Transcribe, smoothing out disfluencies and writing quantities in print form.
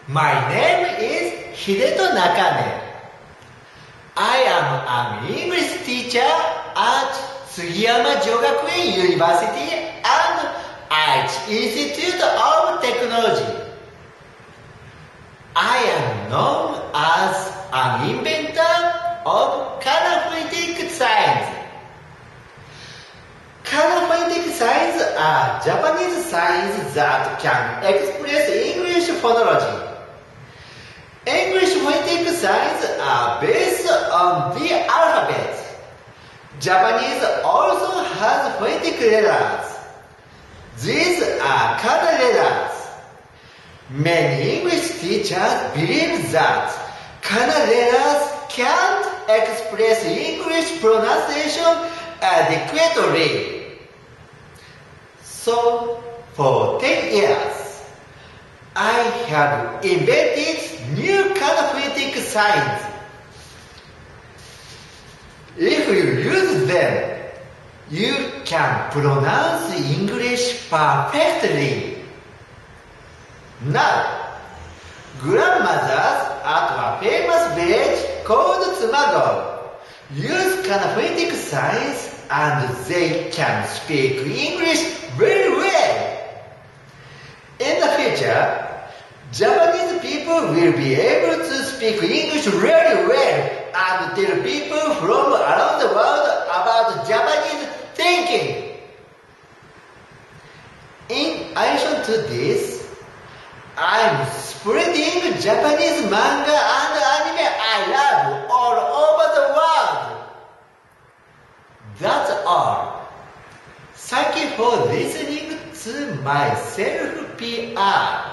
My name is Hideto Nakane. I am an English teacher at Sugiyama Jogakuen University and Aichi Institute of Technology. I am known as an inventor of color-phonetic signs. Color-phonetic signs are Japanese signs that can express English phonology. English phonetic signs are based on the alphabet. Japanese also has phonetic letters. These are color letters. Many English teachers believe that color letters can't express English pronunciation adequately. So, for 10 years, I have invented new color phonetic signs. If you use them, you can pronounce English perfectly. Now, grandmothers at a famous village called Tsumador use color phonetic signs and they can speak English very well. In the future, Japanese people will be able to speak English really well and tell people from around the world about Japanese thinking. In addition to this, I'm spreading Japanese manga and anime I love all over the world. That's all. Thank you for listening to my self-PR.